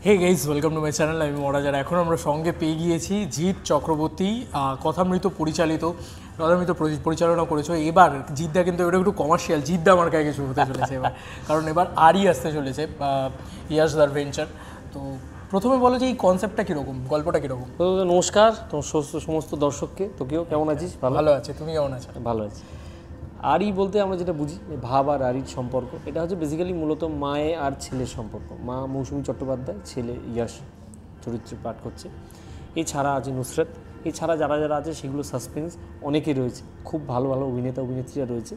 Hey guys, welcome to my channel. আমি মরাজার। এখন আমরা সঙ্গে পেয়ে গিয়েছি জিৎ চক্রবর্তী, কথামৃত পরিচালনা করেছো। এবার জিৎদা কিন্তু এটা একটু কমার্শিয়াল, জিৎদা আমার কাছে কিছু হতে চলেছে এবার, কারণ এবার আরই আসতে চলেছে ইয়াশদার ভেঞ্চার। তো প্রথমে বলো যে এই কনসেপ্টটা কীরকম, গল্পটা কীরকম? নমস্কার তোমার সমস্ত দর্শককে। তোকেও কেমন আছিস? ভালো আছে, তুমি কেমন আছো? ভালো আছি। আরই বলতে আমরা যেটা বুঝি ভাব আর আরির সম্পর্ক, এটা হচ্ছে বেসিক্যালি মূলত মায়ে আর ছেলের সম্পর্ক। মা মৌসুমী চট্টোপাধ্যায়, ছেলে ইয়াশ চরিত্রে পাঠ করছে। এছাড়া আছে নুসরাত, এছাড়া যারা যারা আছে সেগুলো সাসপেন্স অনেকে রয়েছে, খুব ভালো ভালো অভিনেতা অভিনেত্রীরা রয়েছে।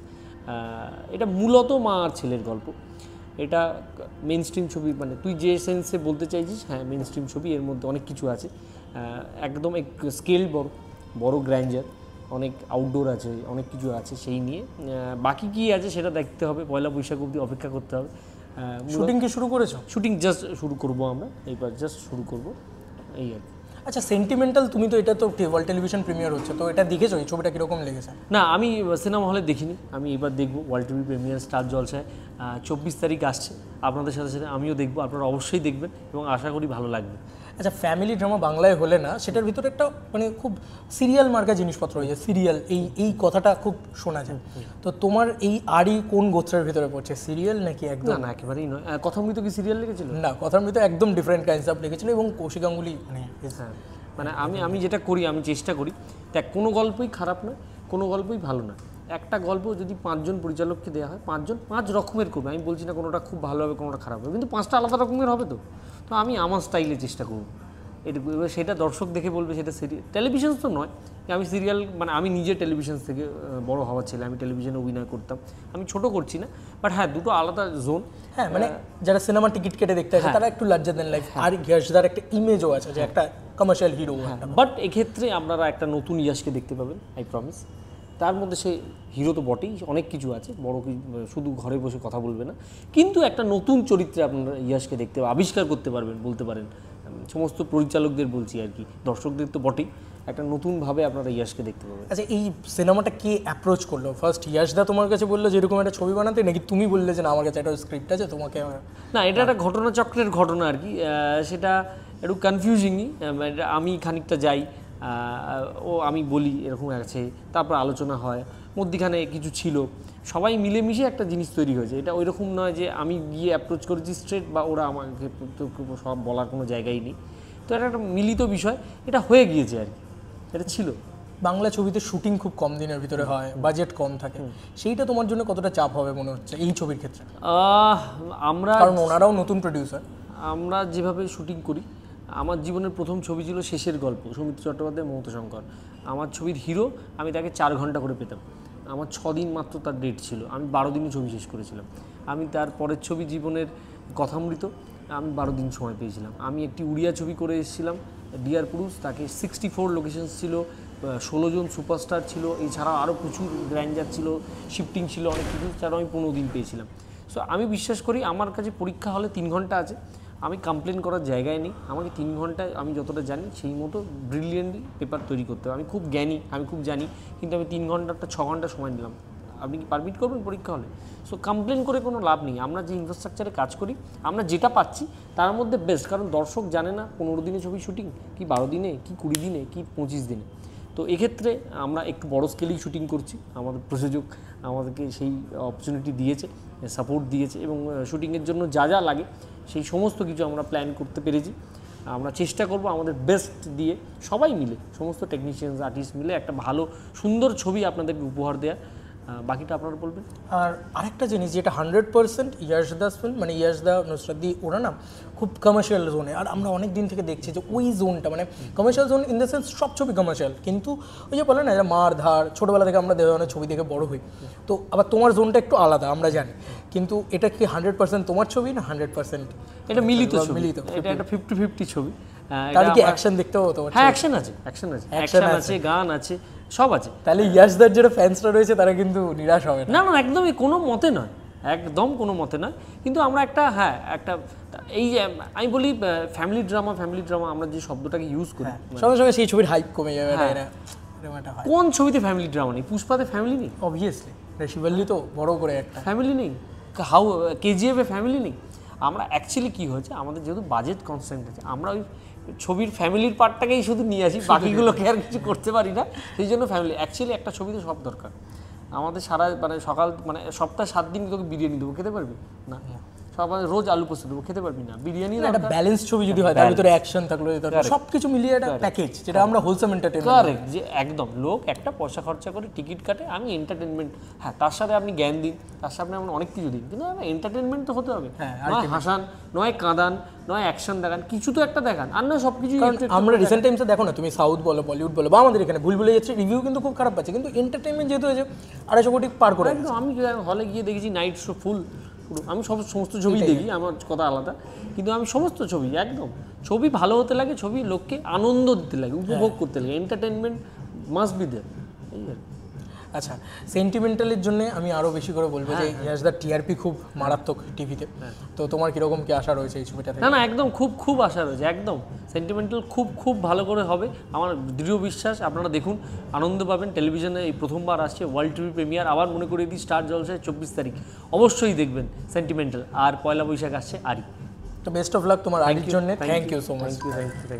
এটা মূলত মা আর ছেলের গল্প। এটা মেন স্ট্রিম ছবি, মানে তুই যে সেন্সে বলতে চাইছিস, হ্যাঁ মেন স্ট্রিম ছবি। এর মধ্যে অনেক কিছু আছে, একদম স্কেল বড় গ্র্যান্ডার, অনেক আউটডোর আছে, অনেক কিছু আছে। সেই নিয়ে বাকি কী আছে সেটা দেখতে হবে, পয়লা বৈশাখ অবধি অপেক্ষা করতে হবে। শুটিং কি শুরু করেছো? শুটিং জাস্ট শুরু করবো আমরা, এইবার জাস্ট শুরু করবো, এই আর কি। আচ্ছা, সেন্টিমেন্টাল, তুমি তো এটা তো ওয়ার্ল্ড টেলিভিশন প্রিমিয়ার হচ্ছে, তো এটা দেখেছো? এই ছবিটা কীরকম লেগেছে? না, আমি সিনেমা হলে দেখিনি, আমি এবার দেখবো ওয়ার্ল্ড টিভি প্রিমিয়ার স্টার জলসায়। 24 তারিখ আসছে, আপনাদের সাথে সাথে আমিও দেখবো, আপনারা অবশ্যই দেখবেন এবং আশা করি ভালো লাগবে। আচ্ছা, ফ্যামিলি ড্রামা বাংলায় হলে না, সেটার ভিতরে একটা মানে খুব সিরিয়াল মার্কা জিনিসপত্র রয়েছে, সিরিয়াল, এই কথাটা খুব শোনা যায়। তো তোমার এই আরই কোন গোত্রের ভিতরে পড়ছে, সিরিয়াল নাকি একদম? না একেবারেই নয়। কথামৃত কি সিরিয়াল লিখেছিল? না, কথামৃত একদম ডিফারেন্ট কনসেপ্ট লিখেছিল, এবং কৌশিক গাঙ্গুলি মানে আমি যেটা করি, আমি চেষ্টা করি, দেখ কোনো গল্পই খারাপ নয়, কোনো গল্পই ভালো না। একটা গল্প যদি 5 জন পরিচালককে দেওয়া হয়, 5 জন 5 রকমের করবে। আমি বলছি না কোনোটা খুব ভালো হবে কোনোটা খারাপ হবে, কিন্তু 5টা আলাদা রকমের হবে। তো আমি আমার স্টাইলে চেষ্টা করব এটুকু। এবার সেটা দর্শক দেখে বলবে সেটা সিরিয়াল। টেলিভিশন তো নয় যে আমি সিরিয়াল, মানে আমি নিজে টেলিভিশন থেকে বড় হওয়ার ছেলে, আমি টেলিভিশনে অভিনয় করতাম, আমি ছোট করছি না, বাট হ্যাঁ দুটো আলাদা জোন। হ্যাঁ, মানে যারা সিনেমা টিকিট কেটে দেখতে আসে তারা একটু লার্জার দেন লাইফ, আর ইয়াশদার একটা ইমেজও আছে যে একটা কমার্শিয়াল হিরো। বাট এক্ষেত্রে আপনারা একটা নতুন ইয়াশকে দেখতে পাবেন, আই প্রমিস। তার মধ্যে সে হিরো তো বটেই, অনেক কিছু আছে, বড় শুধু ঘরে বসে কথা বলবে না, কিন্তু একটা নতুন চরিত্রে আপনারা ইয়াশকে দেখতে আবিষ্কার করতে পারবেন, বলতে পারেন। সমস্ত পরিচালকদের বলছি আর কি, দর্শকদের তো বটেই, একটা নতুনভাবে আপনারা ইয়াশকে দেখতে পাবেন। আচ্ছা, এই সিনেমাটা কে অ্যাপ্রোচ করলো ফার্স্ট? ইয়াশদা তোমার কাছে বললো যেরকম একটা ছবি বানাতে, নাকি তুমি বললে যে না আমার কাছে একটা স্ক্রিপ্ট আছে, তোমাকে? না, এটা একটা ঘটনাচক্রের ঘটনা আর কি, সেটা একটু কনফিউজিংই। আমি খানিকটা যাই, আমি বলি এরকম আছে, তারপর আলোচনা হয়, মধ্যিখানে কিছু ছিল, সবাই মিলেমিশে একটা জিনিস তৈরি হয়েছে। এটা ওই রকম নয় যে আমি গিয়ে অ্যাপ্রোচ করেছি স্ট্রেট, বা ওরা আমাকে সব বলার কোনো জায়গাই নেই। তো এটা একটা মিলিত বিষয়, এটা হয়ে গিয়েছে আর কি, এটা ছিল। বাংলা ছবিতে শুটিং খুব কম দিনের ভিতরে হয়, বাজেট কম থাকে, সেইটা তোমার জন্য কতটা চাপ হবে মনে হচ্ছে এই ছবির ক্ষেত্রে? আমরা, কারণ ওনারাও নতুন প্রডিউসার। আমরা যেভাবে শুটিং করি, আমার জীবনের প্রথম ছবি ছিল শেষের গল্প, সৌমিত্র চট্টোপাধ্যায়, মমতা শঙ্কর। আমার ছবির হিরো, আমি তাকে 4 ঘন্টা করে পেতাম। আমার 6 দিন মাত্র তার ডেট ছিল, আমি 12 দিনে ছবি শেষ করেছিলাম। আমি তার পরের ছবি জীবনের কথামৃত, আমি 12 দিন সময় পেয়েছিলাম। আমি একটি উড়িয়া ছবি করে এসেছিলাম, ডিয়ার পুরুষ, তাকে 64 লোকেশনস ছিল, 16 জন সুপারস্টার ছিল, এছাড়াও আরও প্রচুর গ্র্যান্ডার ছিল, শিফটিং ছিল, অনেক কিছু, ছাড়াও আমি 15 দিন পেয়েছিলাম। সো আমি বিশ্বাস করি আমার কাছে পরীক্ষা হলে 3 ঘন্টা আছে, আমি কমপ্লেন করার জায়গায় নেই। আমাকে 3 ঘন্টায় আমি যতটা জানি সেই মতো ব্রিলিয়েন্টলি পেপার তৈরি করতে হবে। আমি খুব জ্ঞানী, আমি খুব জানি, কিন্তু আমি 3 ঘন্টাটা 6 ঘন্টা সময় নিলাম। আপনি কি পারমিট করবেন পরীক্ষা হলে? সো কমপ্লেন করে কোনো লাভ নেই। আমরা যে ইনফ্রাস্ট্রাকচারে কাজ করি, আমরা যেটা পাচ্ছি তার মধ্যে বেস্ট, কারণ দর্শক জানে না 15 দিনে ছবি শুটিং, কি 12 দিনে, কি 20 দিনে, কি 25 দিনে। তো এক্ষেত্রে আমরা একটু বড় স্কেলেই শুটিং করছি। আমাদের প্রযোজক আমাদেরকে সেই অপরচুনিটি দিয়েছে, সাপোর্ট দিয়েছে, এবং শুটিংয়ের জন্য যা যা লাগে সেই সমস্ত কিছু আমরা প্ল্যান করতে পেরেছি। আমরা চেষ্টা করব আমাদের বেস্ট দিয়ে, সবাই মিলে, সমস্ত টেকনিশিয়ানস, আর্টিস্ট মিলে একটা ভালো সুন্দর ছবি আপনাদেরকে উপহার দেওয়া। বাকিটা আপনারা বলবেন। আর আরেকটা জিনিস যেটা 100% ইয়াশদাস ফিল্ম, মানে ইয়াশদা, নুসরাতদি, ওরা না খুব কমার্শিয়াল জোনে, আর আমরা অনেক দিন থেকে দেখছি যে ওই জোনটা, মানে commercial zone in the sense সব ছবি কমার্শিয়াল, কিন্তু ওই যে বলে না এটা মার ধার, ছোটোবেলা থেকে আমরা ধরনের ছবি দেখে বড় হই। তো আবার তোমার জোনটা একটু আলাদা আমরা জানি, কিন্তু এটা কি 100% তোমার ছবি না 100%? এটা মিলিত ছবি, এটা একটা 50-50 ছবি। তাহলে কি অ্যাকশন দেখতে হবে তোমার? হ্যাঁ, অ্যাকশন আছে, গান আছে, সব আছে। তাহলে ইয়াশদার যারা ফ্যান্সরা রয়েছে তারা কিন্তু নিরাশ হবে না, একদমই কোনো মতে নয়, একদম কোনো মতে নয়। কিন্তু আমরা একটা এই যে আমি বলি ফ্যামিলি ড্রামা, আমরা যে শব্দটাকে ইউজ করি, সঙ্গে সঙ্গে সেই ছবির হাইপ কমে যাবে। কোন ছবিতে ফ্যামিলি ড্রামা নেই? পুষ্পাতে ফ্যামিলি নেই? অবভিয়াসলি। শিবল্লি তো বড় করে একটা ফ্যামিলি নেই, কেজিএফে ফ্যামিলি নেই। আমরা অ্যাকচুয়ালি কী হয়েছে, আমাদের যেহেতু বাজেট কনস্ট্যান্ট আছে, আমরা ওই ছবির ফ্যামিলির পার্টটাকেই শুধু নিয়ে আসি, বাকিগুলোকে আর কিছু করতে পারি না। সেই জন্য ফ্যামিলি অ্যাকচুয়ালি একটা ছবিতে সব দরকার। আমাদের সারা মানে সকাল মানে সপ্তাহে 7 দিন তোকে বিরিয়ানি দেবো, খেতে পারবি না? সকালে রোজ আলু পোস্ত দেবো, খেতে পারবি না? বিরিয়ানি একটা ব্যালেন্স ছবি যদি হয় তার ভিতরে অ্যাকশন থাকলো, সবকিছু মিলিয়ে একটা প্যাকেজ যেটা আমরা হোলসাম এন্টারটেইনমেন্ট। কারেক্ট, যে একদম লোক একটা পয়সা খরচা করে টিকিট কাটে, আমি এন্টারটেনমেন্ট, হ্যাঁ তার সাথে আপনি জ্ঞান দিন, তার সাথে আপনি অনেক কিছু দিন, কিন্তু এন্টারটেনমেন্ট তো হতে হবে। নয় হাসান, নয় কাঁদান, নয় অ্যাকশন দেখান, কিছু তো একটা দেখান, আর নয় সব কিছু। আমরা রিসেন্ট টাইমসে দেখো না, তুমি সাউথ বলো, বলিউড বলো, বা আমাদের এখানে ভুল ভুলে যাচ্ছে, রিভিউ কিন্তু খুব খারাপ পাচ্ছে, কিন্তু এন্টারটেনমেন্ট যেহেতু হয়েছে 250 কোটি পার করে। একদম, আমি হলে গিয়ে দেখেছি নাইট শো ফুল, আমি সমস্ত ছবি দেখি, আমার কথা আলাদা, কিন্তু আমি সমস্ত ছবি একদম, ছবি ভালো হতে লাগে, ছবি লোককে আনন্দ দিতে লাগে, উপভোগ করতে লাগে, এন্টারটেনমেন্ট মাস্ট বি দেয়ার, এই আর। আচ্ছা, সেন্টিমেন্টালের জন্য আমি আরও বেশি করে বলবো যে ইয়াস দা টিআরপি খুব মারাত্মক টিভিতে, তো তোমার কীরকম কি আশা রয়েছে এই ছবিটা থেকে? না একদম খুব খুব আশা রয়েছে, একদম সেন্টিমেন্টাল খুব ভালো করে হবে, আমার দৃঢ় বিশ্বাস। আপনারা দেখুন, আনন্দ পাবেন। টেলিভিশনে এই প্রথমবার আসছে, ওয়ার্ল্ড টিভি প্রিমিয়ার। আবার মনে করিয়ে দিই, স্টার জলসায় 24 তারিখ অবশ্যই দেখবেন সেন্টিমেন্টাল, আর পয়লা বৈশাখ আসছে আরি। তো বেস্ট অফ লাক তোমার আরির জন্য, thank you so much. Thank you.